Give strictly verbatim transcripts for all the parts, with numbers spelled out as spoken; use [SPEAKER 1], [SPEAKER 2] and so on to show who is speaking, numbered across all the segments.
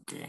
[SPEAKER 1] Oke.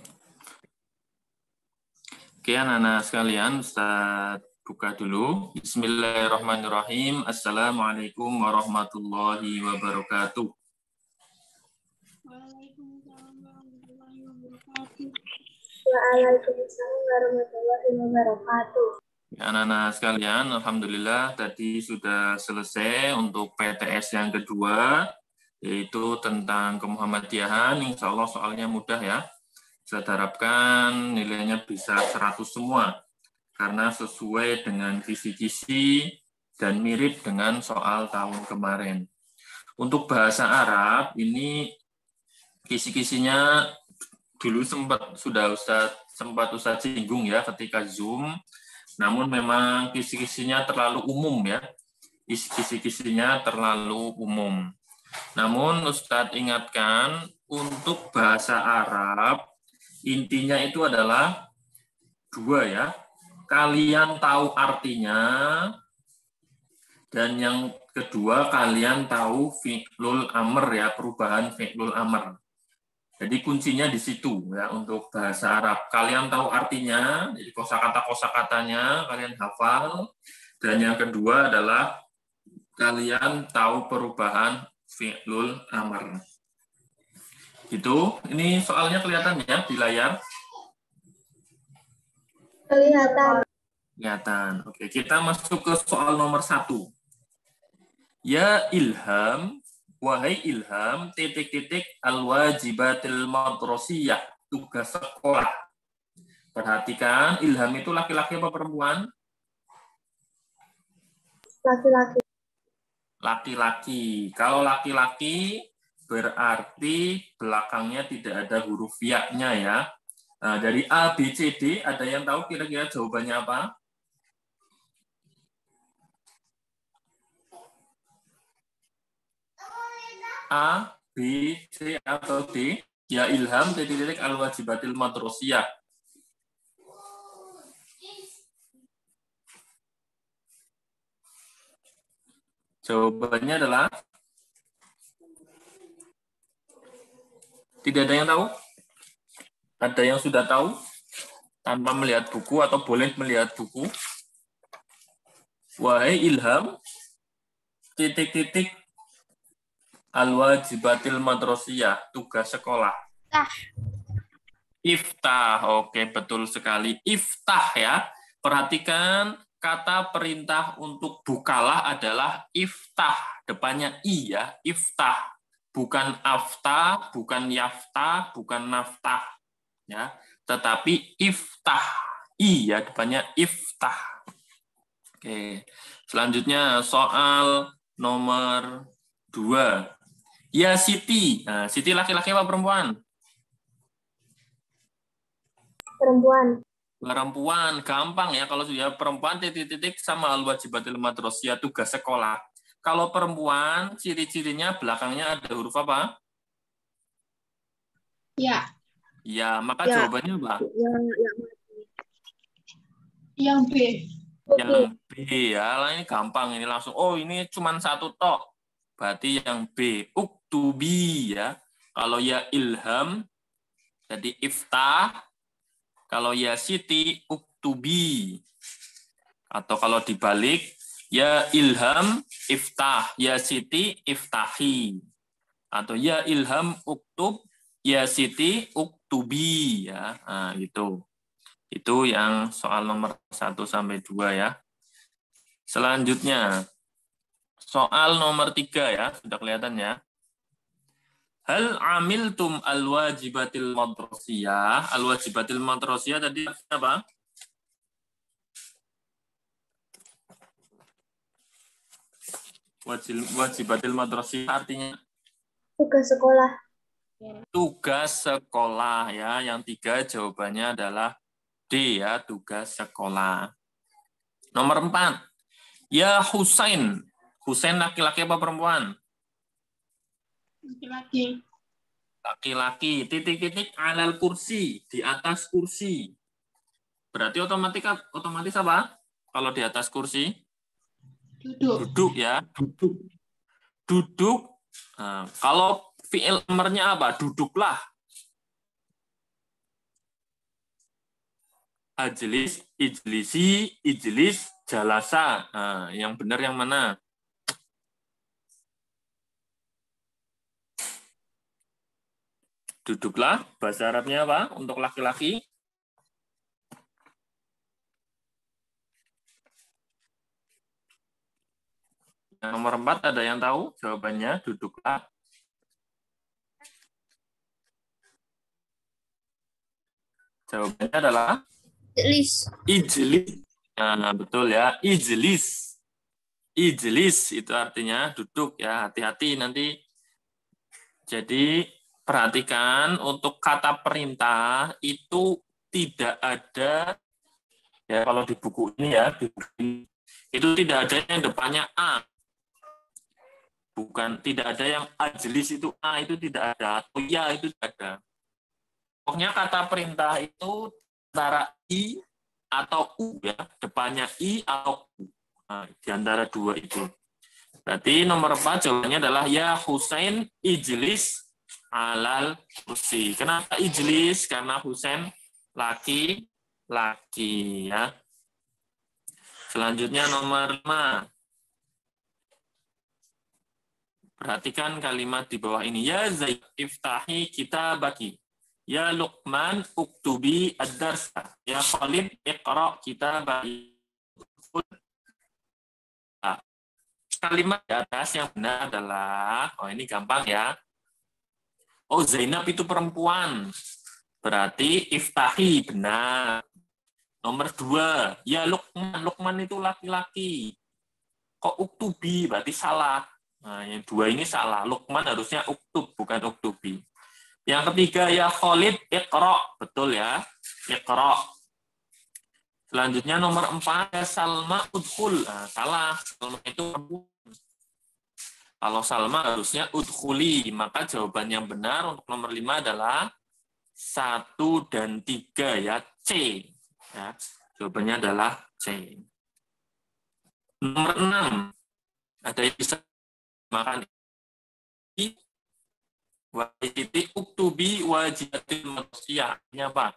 [SPEAKER 1] Oke, anak-anak sekalian, Ustaz buka dulu. Bismillahirrahmanirrahim. Assalamualaikum warahmatullahi wabarakatuh.
[SPEAKER 2] Waalaikumsalam warahmatullahi wabarakatuh.
[SPEAKER 3] Waalaikumsalam warahmatullahi wabarakatuh.
[SPEAKER 1] Ya, anak-anak sekalian, alhamdulillah tadi sudah selesai untuk P T S yang kedua, yaitu tentang kemuhammadiyahan. Insya Allah soalnya mudah ya. Saya harapkan nilainya bisa seratus semua, karena sesuai dengan kisi-kisi dan mirip dengan soal tahun kemarin. Untuk bahasa Arab, ini kisi-kisinya dulu sempat sudah Ustaz, sempat Ustaz singgung ya ketika Zoom, namun memang kisi-kisinya terlalu umum ya, kisi-kisinya terlalu umum. Namun Ustaz ingatkan, untuk bahasa Arab, intinya itu adalah dua ya, kalian tahu artinya, dan yang kedua kalian tahu fi'lul amr ya, perubahan fi'lul amr. Jadi kuncinya di situ ya untuk bahasa Arab. Kalian tahu artinya, jadi kosakata-kosakatanya kalian hafal, dan yang kedua adalah kalian tahu perubahan fi'lul amr. Itu, ini soalnya kelihatan ya di layar?
[SPEAKER 3] Kelihatan.
[SPEAKER 1] Kelihatan. Oke, kita masuk ke soal nomor satu. Ya Ilham, wahai Ilham, titik-titik al-wajibatil madrasiyah, tugas sekolah. Perhatikan, Ilham itu laki-laki apa perempuan?
[SPEAKER 3] Laki-laki.
[SPEAKER 1] Laki-laki. Kalau laki-laki berarti belakangnya tidak ada huruf ya-nya ya. Nah, dari A, B, C, D, ada yang tahu kira-kira jawabannya apa? A, B, C, atau D? Ya Ilham, titik-titik al-wajibatil madrasiyah. Jawabannya adalah tidak ada yang tahu? Ada yang sudah tahu? Tanpa melihat buku atau boleh melihat buku? Wahai Ilham, titik-titik al-wajibatil madrasiyah, tugas sekolah.
[SPEAKER 2] Iftah.
[SPEAKER 1] Iftah, oke betul sekali. Iftah ya. Perhatikan kata perintah untuk bukalah adalah iftah. Depannya i ya, iftah. Bukan aftah, bukan yaftah, bukan naftah. Ya, tetapi iftah. I ya, depannya iftah. Oke. Selanjutnya soal nomor dua. Ya Siti. Nah, Siti laki-laki apa perempuan?
[SPEAKER 3] Perempuan.
[SPEAKER 1] Perempuan, gampang ya. Kalau sudah perempuan, titik-titik sama al-wajibatil madrasiyah, tugas sekolah. Kalau perempuan, ciri-cirinya belakangnya ada huruf apa?
[SPEAKER 2] Ya.
[SPEAKER 1] Ya, maka
[SPEAKER 3] Ya.
[SPEAKER 1] jawabannya apa?
[SPEAKER 3] Yang yang
[SPEAKER 2] Yang B.
[SPEAKER 1] Yang B ya. Lah ini gampang, ini langsung. Oh, ini cuma satu tok. Berarti yang B. Uktubi ya. Kalau ya Ilham, jadi iftah. Kalau ya Siti, uktubi. Atau kalau dibalik, ya Ilham, iftah. Ya Siti, iftahi. Atau ya Ilham, uktub. Ya Siti, uktubi. Ya, nah, itu. Itu yang soal nomor satu sampai dua ya. Selanjutnya, soal nomor tiga ya. Sudah kelihatan ya. Hal amiltum al-wajibatil madrasiyah. Al-wajibatil madrasiyah tadi apa? Wajib, wajibatil madrasiyah artinya
[SPEAKER 3] tugas sekolah.
[SPEAKER 1] tugas sekolah ya. Yang tiga jawabannya adalah D ya, tugas sekolah. Nomor empat. Ya Husain. Husain laki-laki apa perempuan?
[SPEAKER 2] Laki-laki.
[SPEAKER 1] Laki-laki. Titik-titik alal kursi, di atas kursi. Berarti otomatis otomatis apa? Kalau di atas kursi?
[SPEAKER 2] Duduk.
[SPEAKER 1] Duduk ya, duduk. Duduk. Nah, kalau fi'il amarnya apa? Duduklah. ajlis, ijlisi, ijlis, jalasa. Nah, yang benar yang mana? Duduklah. Bahasa Arabnya apa untuk laki-laki? Yang nomor empat ada yang tahu jawabannya? Duduklah. Jawabannya adalah
[SPEAKER 3] Ijlis.
[SPEAKER 1] ijlis. Nah, betul ya, ijlis. Ijlis itu artinya duduk ya. Hati-hati nanti. Jadi perhatikan untuk kata perintah itu tidak ada ya kalau di buku ini ya, di buku ini, itu tidak ada yang depannya a. Bukan, tidak ada yang ajlis itu a, itu tidak ada, atau ya itu tidak ada. Pokoknya kata perintah itu antara i atau u ya, depannya i atau u. Nah, di antara dua itu. Berarti nomor empat jawabannya adalah ya Husain ijlis alal kursi. Kenapa ijlis? Karena Husain laki-laki ya. Selanjutnya nomor lima. Perhatikan kalimat di bawah ini. Ya Zaid iftahi kitabaki. Ya Luqman uktubi ad-darsa. Ya Khalid iqra kitabaki. Nah, kalimat di atas yang benar adalah, oh ini gampang ya. Oh Zainab itu perempuan. Berarti iftahi benar. Nomor dua, ya Luqman. Luqman itu laki-laki. Kok uktubi? Berarti salah. Nah, yang dua ini salah. Luqman harusnya uktub, bukan uktubi. Yang ketiga, ya Khalid iqra. Betul ya. Iqra. Selanjutnya nomor empat, ya Salma udkhul. Nah, salah. Salma itu perempuan. Kalau Salma harusnya udkhuli. Maka jawaban yang benar untuk nomor lima adalah satu dan tiga ya. C. Ya. Jawabannya adalah C. Nomor enam. Ada yang bisa makan wajib uktubi wajibatil manusia. Ini apa?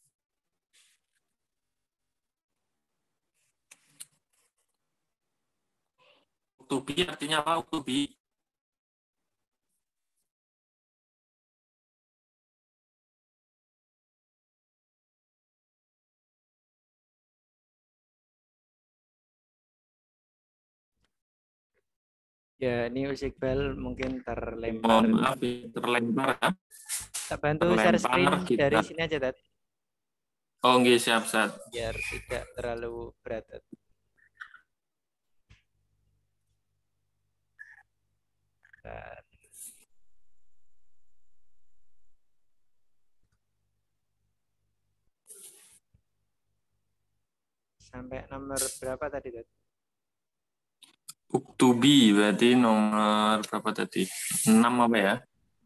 [SPEAKER 1] Uktubi artinya apa? Uktubi.
[SPEAKER 4] Ya, ini Iqbal mungkin
[SPEAKER 1] Oh,
[SPEAKER 4] terlempar.
[SPEAKER 1] maaf, terlempar ya.
[SPEAKER 4] Tak bantu share screen kita. Dari sini aja, Tat.
[SPEAKER 1] Oh, nggih, siap, Sat.
[SPEAKER 4] Biar tidak terlalu berat, Tat. Tat. Sampai nomor berapa tadi, Tat?
[SPEAKER 1] Uktubi berarti nomor berapa tadi? enam apa ya?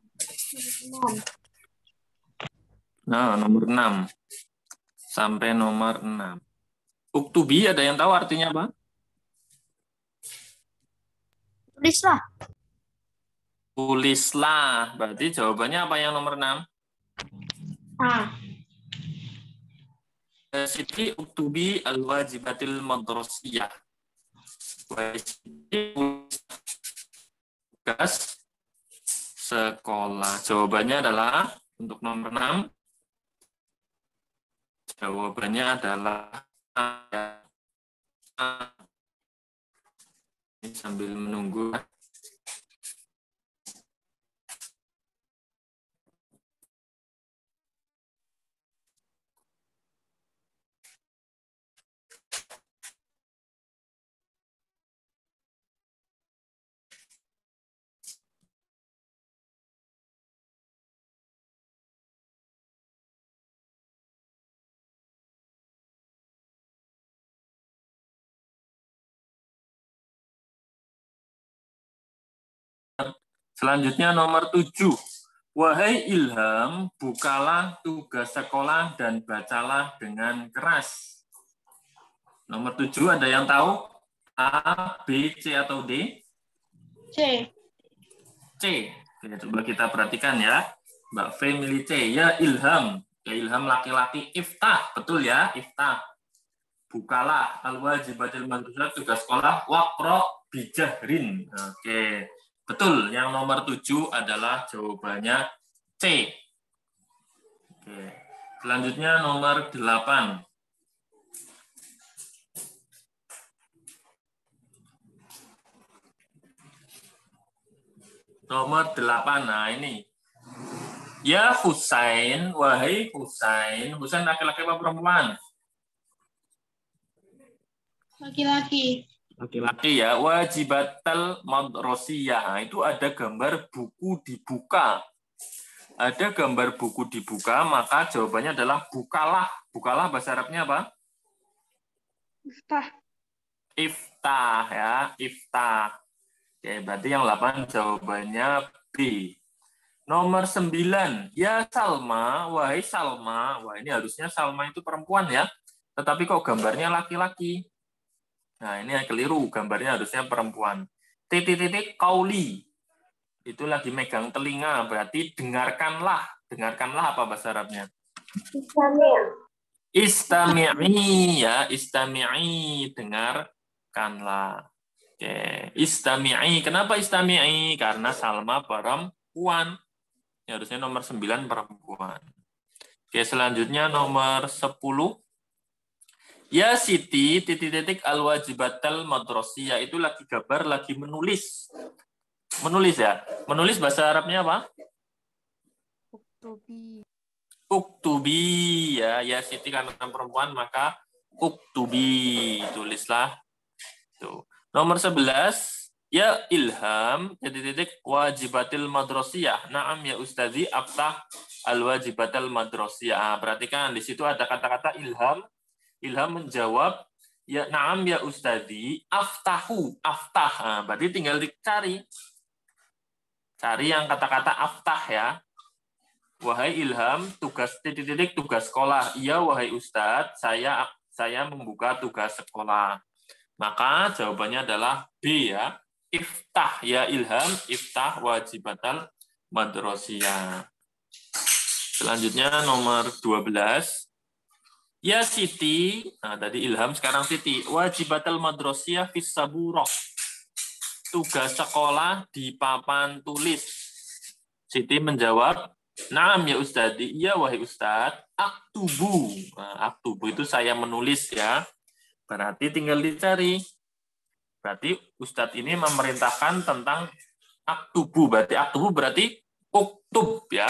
[SPEAKER 1] Nah, nomor enam. Sampai nomor enam. Uktubi ada yang tahu artinya apa?
[SPEAKER 3] Tulislah.
[SPEAKER 1] Tulislah. Berarti jawabannya apa yang nomor enam?
[SPEAKER 3] A.
[SPEAKER 1] Siti uktubi al-wajibatil madrasiyah. Tugas sekolah. Jawabannya adalah untuk nomor enam. Jawabannya adalah A. Ini sambil menunggu. Selanjutnya nomor tujuh. Wahai Ilham, bukalah tugas sekolah dan bacalah dengan keras. Nomor tujuh ada yang tahu? A, B, C, atau D?
[SPEAKER 2] C.
[SPEAKER 1] C. Oke, coba kita perhatikan ya. Mbak Fe milih C. Ya Ilham, Ya Ilham laki-laki iftah, betul ya, iftah. Bukalah al-wajibatil madrasah tugas sekolah waqra bijahrin. Oke. Betul, yang nomor tujuh adalah jawabannya C. Oke. Selanjutnya nomor delapan. Nomor delapan, nah ini. Ya Husain, wahai Husain. Husain laki-laki apa perempuan?
[SPEAKER 2] Laki-laki.
[SPEAKER 1] Laki-laki ya. Wajibatal madrasiyah. Nah, itu ada gambar buku dibuka. Ada gambar buku dibuka, maka jawabannya adalah bukalah. Bukalah bahasa Arabnya apa?
[SPEAKER 2] Iftah.
[SPEAKER 1] Iftah ya, iftah. Oke, berarti yang delapan jawabannya B. Nomor sembilan, ya Salma, wahai Salma. Wah, ini harusnya Salma itu perempuan ya. Tetapi kok gambarnya laki-laki? Nah, ini yang keliru, gambarnya harusnya perempuan. Titik-titik kauli. Itu lagi megang telinga, berarti dengarkanlah. Dengarkanlah apa bahasa Arabnya? Istami'i ya, istami'i, dengarkanlah. Oke, istami'i. Kenapa istami'i? Karena Salma perempuan. Ya, harusnya nomor sembilan perempuan. Oke, selanjutnya nomor sepuluh. Ya Siti, titik-titik al-wajibatal madrasiyah. Itu lagi gambar, lagi menulis. Menulis ya. Menulis bahasa Arabnya apa?
[SPEAKER 2] Uktubi.
[SPEAKER 1] Uktubi ya. Ya Siti karena perempuan, maka uktubi. Tulislah. Tuh. Nomor sebelas. Ya Ilham, titik-titik wajibatil madrasiyah. Naam ya Ustazi, aftah al-wajibatil madrasiyah. Perhatikan, di situ ada kata-kata Ilham. Ilham menjawab, ya naam ya Ustazi, aftahu, aftah. Nah, berarti tinggal dicari. Cari yang kata-kata aftah ya. Wahai Ilham, tugas titik-titik tugas sekolah. Iya wahai Ustadz, saya saya membuka tugas sekolah. Maka jawabannya adalah B ya. Iftah ya Ilham, iftah wajibatal madrasiyah. Selanjutnya nomor dua belas. Ya Siti, nah tadi Ilham sekarang Siti. Wajibatal madrasiyah fis saburah. Tugas sekolah di papan tulis. Siti menjawab, "Naam ya Ustadi." Iya wahai Ustad, aktubu. Nah, aktubu itu saya menulis ya. Berarti tinggal dicari. Berarti Ustadz ini memerintahkan tentang aktubu. Berarti aktubu berarti uktub ya.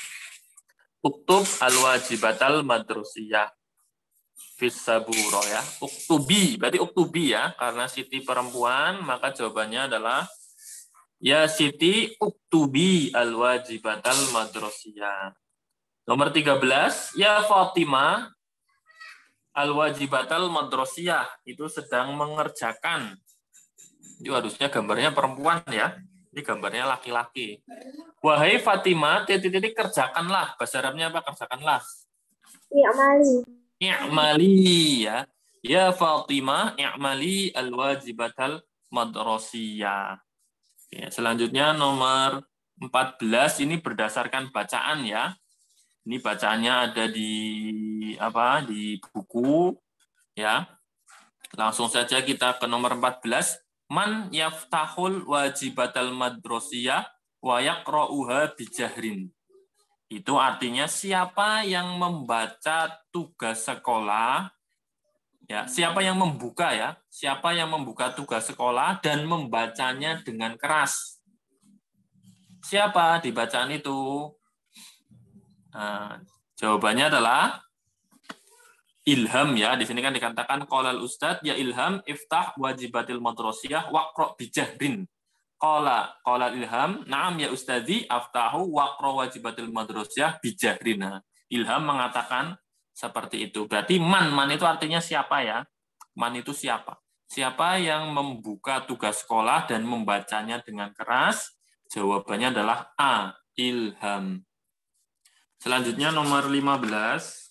[SPEAKER 1] Uktub al-wajibatal madrasiyah fis saburo ya. Uktubi, berarti uktubi ya. Karena Siti perempuan, maka jawabannya adalah ya Siti uktubi al-wajibatal madrasiyah. Nomor tiga belas, ya Fatimah al-wajibatal madrasiyah. Itu sedang mengerjakan. Itu harusnya gambarnya perempuan ya. Ini gambarnya laki-laki. Wahai Fatimah, titik-titik kerjakanlah. Bahasa Arabnya apa? Kerjakanlah.
[SPEAKER 3] I'mali.
[SPEAKER 1] I'mali ya. Ya Fatimah, i'mali al-wajibatal madrasiyah. Ya, selanjutnya nomor empat belas ini berdasarkan bacaan ya. Ini bacaannya ada di apa? Di buku ya. Langsung saja kita ke nomor empat belas. Man yaftahul wajibatal madrasiyah wa yaqra'uha bijahrin. Itu artinya siapa yang membaca tugas sekolah, ya, siapa yang membuka ya, siapa yang membuka tugas sekolah dan membacanya dengan keras. Siapa di bacaan itu? Nah, jawabannya adalah Ilham ya. Di sini kan dikatakan qalal ustad ya Ilham iftah wajibatil madrasiyah waqra bijahrin. Qala qala Ilham, "Na'am ya ustadzi aftahu waqra wajibatil madrasiyah bijahrin." Ilham mengatakan seperti itu. Berarti man man itu artinya siapa ya? Man itu siapa? Siapa yang membuka tugas sekolah dan membacanya dengan keras? Jawabannya adalah A, Ilham. Selanjutnya nomor lima belas.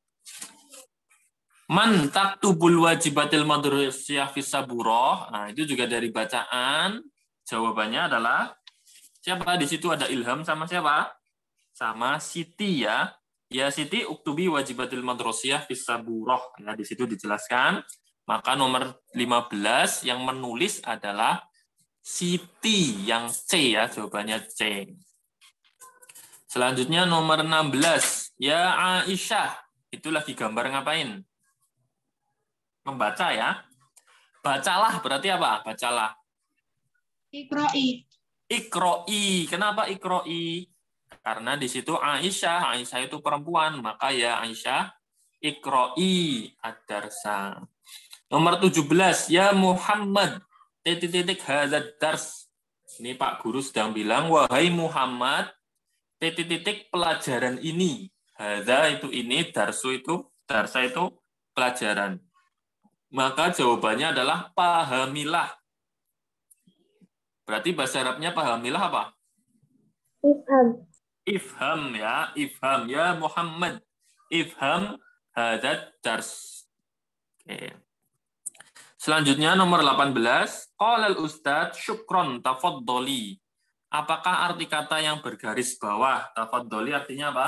[SPEAKER 1] Man taktubul wajibatil madrasiyah fis saburah. Nah, itu juga dari bacaan. Jawabannya adalah siapa? Di situ ada Ilham sama siapa? Sama Siti ya. Ya Siti, uktubi wajibatil madrasiyah fis saburah. Ya, di situ dijelaskan. Maka nomor lima belas yang menulis adalah Siti, yang C ya, jawabannya C. Selanjutnya nomor enam belas. Ya Aisyah, itu lagi gambar ngapain? Membaca ya. Bacalah berarti apa? Bacalah.
[SPEAKER 2] Ikroi.
[SPEAKER 1] Ikroi. Kenapa ikroi? Karena di situ Aisyah, Aisyah itu perempuan, maka ya Aisyah ikroi ad-darsa. Nomor tujuh belas, ya Muhammad titik-titik hadzal dars. Ini Pak Guru sedang bilang, wahai Muhammad titik-titik pelajaran ini. Hadza itu ini, darsu itu, darsa itu pelajaran. Maka jawabannya adalah pahamilah. Berarti bahasa Arabnya pahamilah apa?
[SPEAKER 3] Ifham.
[SPEAKER 1] Ifham ya, ifham ya Muhammad. Ifham hadzal dars. Oke. Selanjutnya nomor delapan belas, qala al-ustadz syukron tafaddali. Apakah arti kata yang bergaris bawah? Tafaddali artinya apa?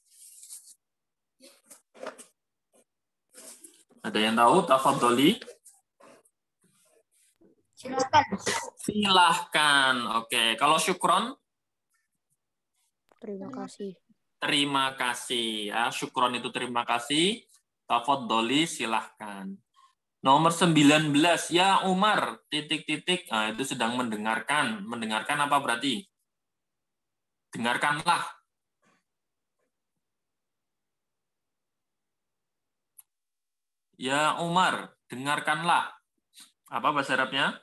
[SPEAKER 1] Ada yang tahu tafaddali?
[SPEAKER 2] Silakan.
[SPEAKER 1] Silahkan. Oke, kalau syukron?
[SPEAKER 3] Terima kasih.
[SPEAKER 1] Terima kasih ya. Syukron itu terima kasih. Tafaddali silahkan. Nomor sembilan belas, ya Umar, titik-titik. Nah, itu sedang mendengarkan. Mendengarkan apa berarti? Dengarkanlah. Ya Umar, dengarkanlah. Apa bahasa Arabnya?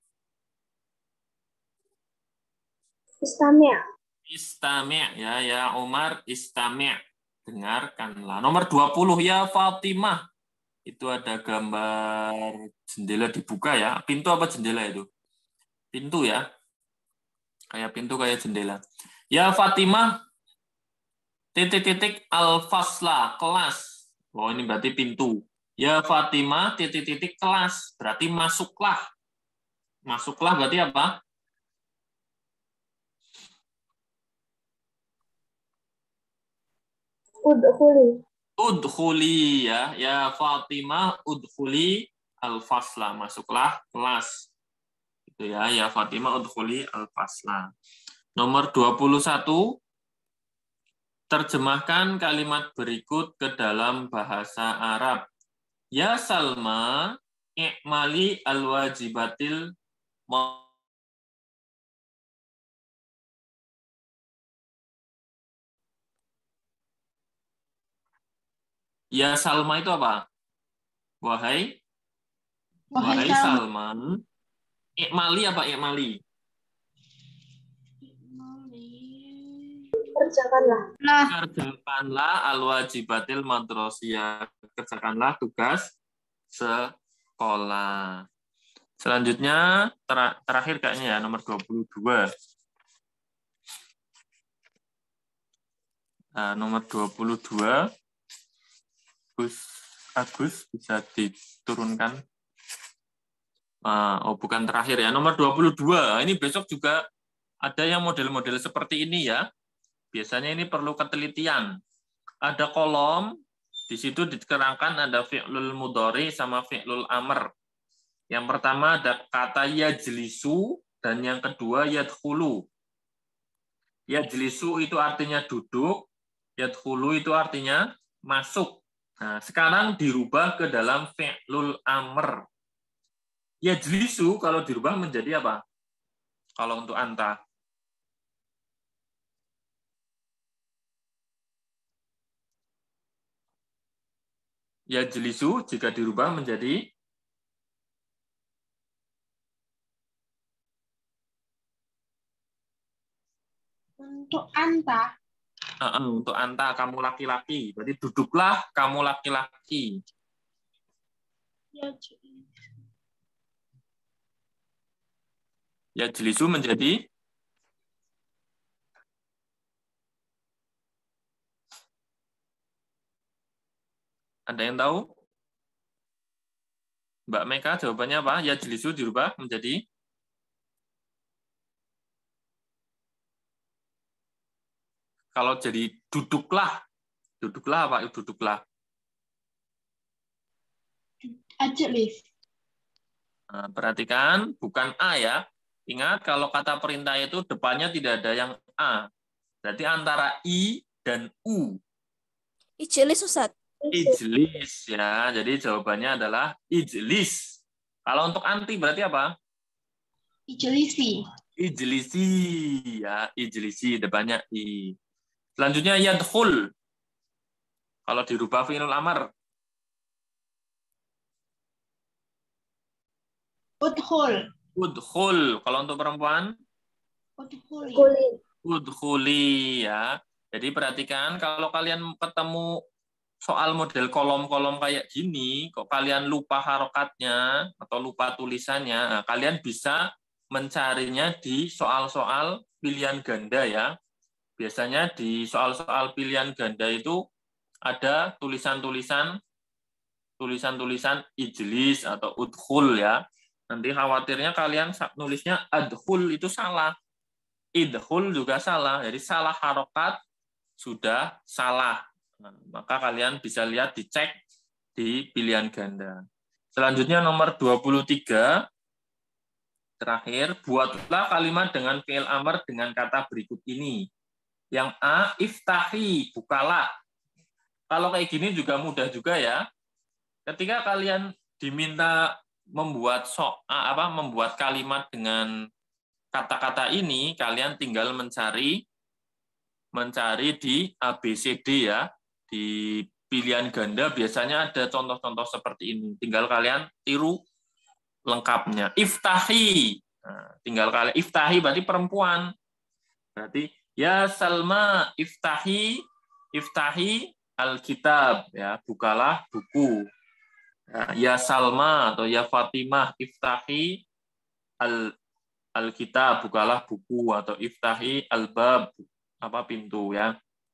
[SPEAKER 3] Istamia.
[SPEAKER 1] Istami' ya, ya Umar, istami'. Dengarkanlah. Nomor dua puluh, ya Fatimah. Itu ada gambar jendela dibuka ya. Pintu apa jendela itu? Pintu ya. Kayak pintu, kayak jendela. Ya Fatimah, titik-titik al-fasla, kelas. Oh, ini berarti pintu. Ya Fatimah, titik-titik kelas. Berarti masuklah. Masuklah berarti apa?
[SPEAKER 3] Udkhuli.
[SPEAKER 1] Udkhuli ya. Ya Fatimah, udkhuli al-fasla. Masuklah kelas. Itu ya. Ya Fatimah, udkhuli al-fasla. Nomor dua puluh satu. Terjemahkan kalimat berikut ke dalam bahasa Arab. Ya Salma, i'mali al-wajibatil. Ya Salma itu apa? Wahai,
[SPEAKER 2] Wahai
[SPEAKER 1] wahai
[SPEAKER 2] Salma.
[SPEAKER 1] Salman. I'mali apa i'mali?
[SPEAKER 3] Kerjakanlah.
[SPEAKER 2] Nah,
[SPEAKER 1] Kerjakanlah al-wajibatil madrasiyah. Kerjakanlah tugas sekolah. Selanjutnya ter terakhir kayaknya ya, nomor dua puluh dua. Nah, nomor dua puluh dua. Gus Agus bisa diturunkan. Uh, oh, bukan terakhir ya. Nomor dua puluh dua. Ini besok juga ada yang model-model seperti ini ya. Biasanya ini perlu ketelitian. Ada kolom, di situ diterangkan ada fi'lul mudhari sama fi'lul amr. Yang pertama ada kata yajlisu dan yang kedua yadkhulu. Yajlisu itu artinya duduk, yadkhulu itu artinya masuk. Nah, sekarang dirubah ke dalam fi'lul amr. Yajlisu kalau dirubah menjadi apa? Kalau untuk anta. Yajlisu jika dirubah menjadi
[SPEAKER 2] untuk anta.
[SPEAKER 1] Uh, untuk anta, kamu laki-laki. Berarti duduklah, kamu laki-laki. Yajlisu menjadi ada yang tahu? Mbak Meka jawabannya apa? Yajlisu dirubah menjadi kalau jadi duduklah. Duduklah, Pak. Duduklah.
[SPEAKER 2] Ajlis.
[SPEAKER 1] Nah, perhatikan, bukan A ya. Ingat, kalau kata perintah itu depannya tidak ada yang A. Berarti antara I dan U.
[SPEAKER 5] Ijlis, Ustaz.
[SPEAKER 1] Ijlis ya. Jadi jawabannya adalah ijlis. Kalau untuk anti berarti apa?
[SPEAKER 2] Ijlisi.
[SPEAKER 1] Ijlisi ya, ijlisi depannya I. Selanjutnya yadkhul. Kalau dirubah fi'il amar.
[SPEAKER 2] Udkhul.
[SPEAKER 1] Udkhul. Kalau untuk perempuan?
[SPEAKER 2] Udkhuli.
[SPEAKER 3] Kuli.
[SPEAKER 1] Udkhuli ya. Jadi perhatikan kalau kalian ketemu soal model kolom-kolom kayak gini, kok kalian lupa harokatnya atau lupa tulisannya, nah, kalian bisa mencarinya di soal-soal pilihan ganda ya. Biasanya di soal-soal pilihan ganda itu ada tulisan-tulisan tulisan-tulisan ijlis atau udkhul ya. Nanti khawatirnya kalian nulisnya adkhul itu salah. Idkhul juga salah. Jadi salah harokat sudah salah. Nah, maka kalian bisa lihat dicek di pilihan ganda. Selanjutnya nomor dua puluh tiga. Terakhir, buatlah kalimat dengan fi'il amr dengan kata berikut ini. Yang A, iftahi, bukalah. Kalau kayak gini juga mudah juga ya. Ketika kalian diminta membuat so, apa membuat kalimat dengan kata-kata ini, kalian tinggal mencari mencari di A B C D ya. Di pilihan ganda biasanya ada contoh-contoh seperti ini. Tinggal kalian tiru lengkapnya. Iftahi. Nah, tinggal kalian iftahi berarti perempuan. Berarti ya Salma iftahi iftahi alkitab ya, bukalah buku. Nah, ya Salma atau ya Fatimah iftahi al alkitab, bukalah buku, atau iftahi albab, apa pintu ya.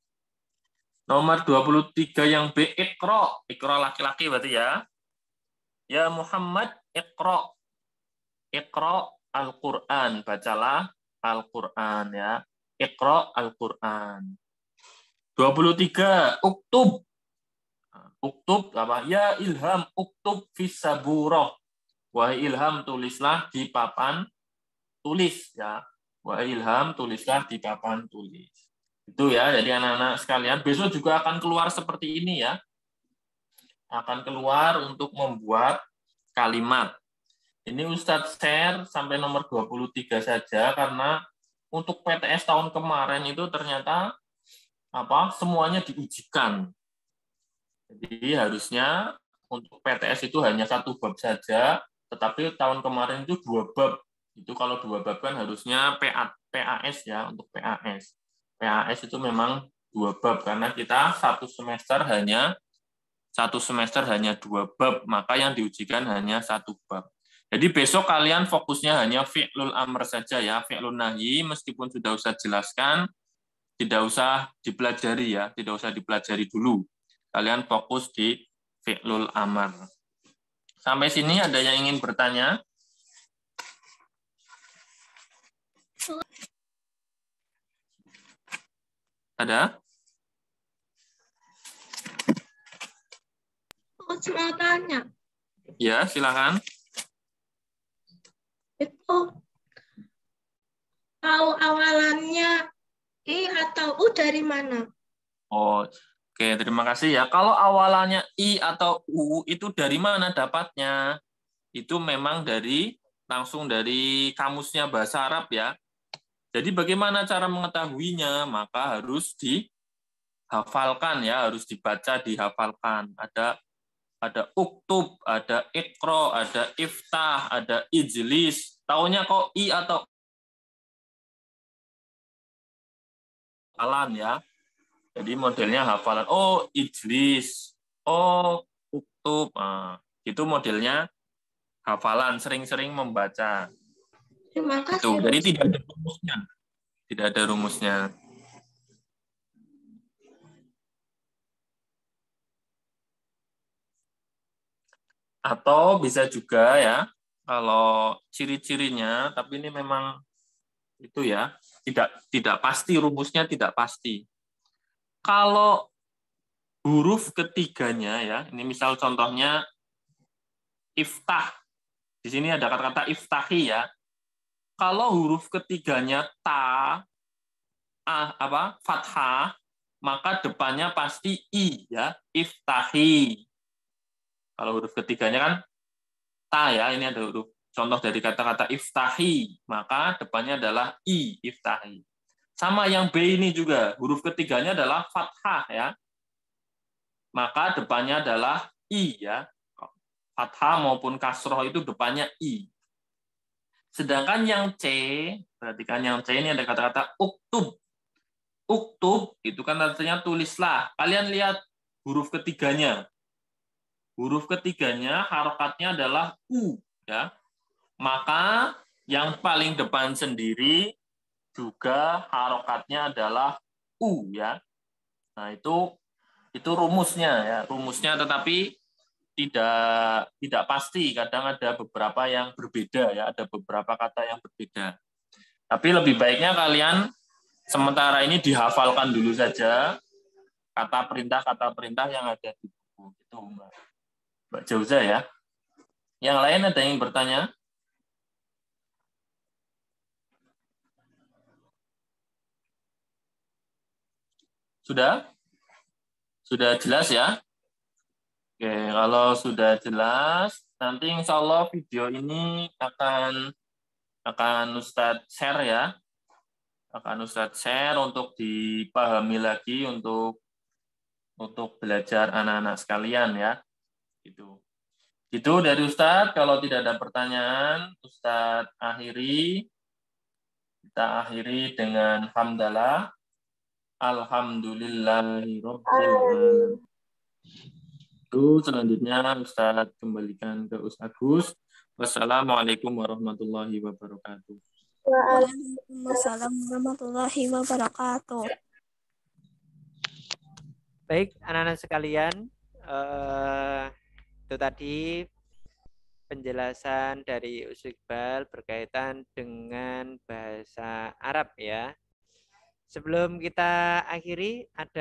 [SPEAKER 1] Nomor dua puluh tiga yang B, iqra. Iqra laki-laki berarti ya. Ya Muhammad iqra. Iqra Al-Qur'an, bacalah Al-Qur'an ya. Iqra Al-Qur'an. dua puluh tiga uktub. Uktub apa? Ya Ilham uktub fis saburah. Wahai Ilham tulislah di papan tulis ya. Wahai Ilham tulislah di papan tulis. Itu ya, jadi anak-anak sekalian besok juga akan keluar seperti ini ya. Akan keluar untuk membuat kalimat. Ini Ustadz share sampai nomor dua puluh tiga saja karena untuk P T S tahun kemarin itu ternyata apa? Semuanya diujikan. Jadi harusnya untuk P T S itu hanya satu bab saja, tetapi tahun kemarin itu dua bab. Itu kalau dua bab kan harusnya P A, P A S ya, untuk P A S. P A S itu memang dua bab karena kita satu semester hanya satu semester hanya dua bab, maka yang diujikan hanya satu bab. Jadi besok kalian fokusnya hanya fi'lul amr saja ya, fi'lun nahyi meskipun sudah usah jelaskan, tidak usah dipelajari ya, tidak usah dipelajari dulu. Kalian fokus di fi'lul amr. Sampai sini ada yang ingin bertanya? Ada?
[SPEAKER 3] Aku mau tanya,
[SPEAKER 1] Ya, silakan.
[SPEAKER 3] itu tahu awalannya I atau U dari mana?
[SPEAKER 1] Oh, oke, terima kasih ya. Kalau awalannya I atau U itu dari mana dapatnya? Itu memang dari langsung dari kamusnya bahasa Arab ya. Jadi bagaimana cara mengetahuinya? Maka harus dihafalkan ya, harus dibaca, dihafalkan. Ada ada uktub, ada iqra, ada iftah, ada ijlis. Taunya kok I atau hafalan ya. Jadi modelnya hafalan. Oh, ijlis. Oh, uktub. Nah, itu modelnya hafalan, sering-sering membaca.
[SPEAKER 3] Terima
[SPEAKER 1] Itu.
[SPEAKER 3] kasih.
[SPEAKER 1] Jadi tidak ada rumusnya. Tidak ada rumusnya. Atau bisa juga ya, kalau ciri-cirinya, tapi ini memang itu ya, tidak tidak pasti rumusnya, tidak pasti. Kalau huruf ketiganya ya, ini misal contohnya iftah. Di sini ada kata-kata iftahi ya. Kalau huruf ketiganya ta, ah, apa, fathah, maka depannya pasti i ya, iftahi. Kalau huruf ketiganya kan ta ya, ini ada huruf contoh dari kata-kata iftahi, maka depannya adalah i, iftahi. Sama yang B ini juga, huruf ketiganya adalah fathah ya. Maka depannya adalah i ya. Fathah maupun kasroh itu depannya i. Sedangkan yang C, perhatikan yang C ini ada kata-kata uktub. Uktub itu kan artinya tulislah. Kalian lihat huruf ketiganya. Huruf ketiganya harokatnya adalah u ya. Maka yang paling depan sendiri juga harokatnya adalah u ya. Nah, itu itu rumusnya ya, rumusnya tetapi tidak tidak pasti, kadang ada beberapa yang berbeda ya, ada beberapa kata yang berbeda. Tapi lebih baiknya kalian sementara ini dihafalkan dulu saja kata perintah-kata perintah yang ada di buku. Itu Mbak, Mbak Jauza ya. Yang lain ada yang bertanya? Sudah? Sudah jelas ya? Oke, kalau sudah jelas, nanti insya Allah video ini akan akan Ustadz share ya. Akan Ustadz share untuk dipahami lagi untuk untuk belajar anak-anak sekalian ya. Gitu. Itu dari Ustadz. Kalau tidak ada pertanyaan, Ustadz akhiri. Kita akhiri dengan hamdalah. Alhamdulillahirabbil alamin. Itu selanjutnya Ustadz kembalikan ke Ustadz Agus. Wassalamualaikum warahmatullahi wabarakatuh.
[SPEAKER 5] Waalaikumsalam warahmatullahi wabarakatuh.
[SPEAKER 4] Baik, anak-anak sekalian, eh, itu tadi penjelasan dari Ustadz Iqbal berkaitan dengan bahasa Arab ya. Sebelum kita akhiri, ada